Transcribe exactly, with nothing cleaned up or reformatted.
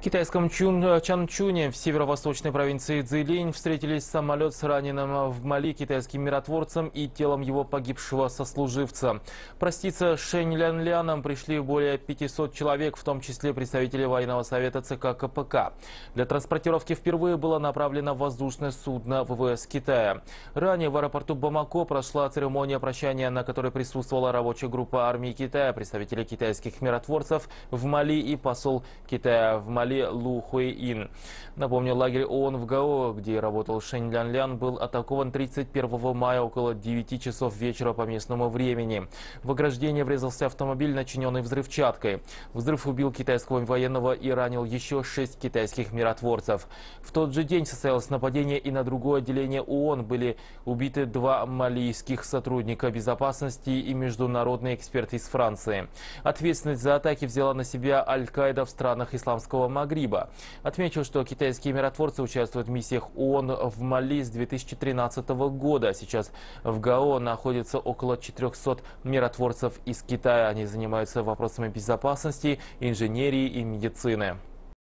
китайском Чун, Чанчуне в северо-восточной провинции Цзилинь встретились самолет с раненым в Мали китайским миротворцем и телом его погибшего сослуживца. Проститься с Шэнь Лянляном пришли более пятисот человек, в том числе представители военного совета ЦК КПК. Для транспортировки впервые было направлено воздушное судно ВВС Китая. Ранее в аэропорту Бамако прошла церемония прощания, на которой присутствовала рабочая группа армии Китая, представители китайских миротворцев в Мали и посол Китая в Мали Лу Хуэйин. Напомню, лагерь ООН в Гао, где работал Шэнь Лянлян, был атакован тридцать первого мая около девяти часов вечера по местному времени. В ограждение врезался автомобиль, начиненный взрывчаткой. Взрыв убил китайского военного и ранил еще шесть китайских миротворцев. В тот же день состоялось нападение и на другое отделение ООН. Были убиты два малийских сотрудника безопасности и международный эксперт из Франции. Ответственность за атаки взяла на себя Аль-Каида в странах исламского Магриба. Отмечу, что китайские миротворцы участвуют в миссиях ООН в Мали с две тысячи тринадцатого года. Сейчас в Гао находится около четырёхсот миротворцев из Китая. Они занимаются вопросами безопасности, инженерии и медицины.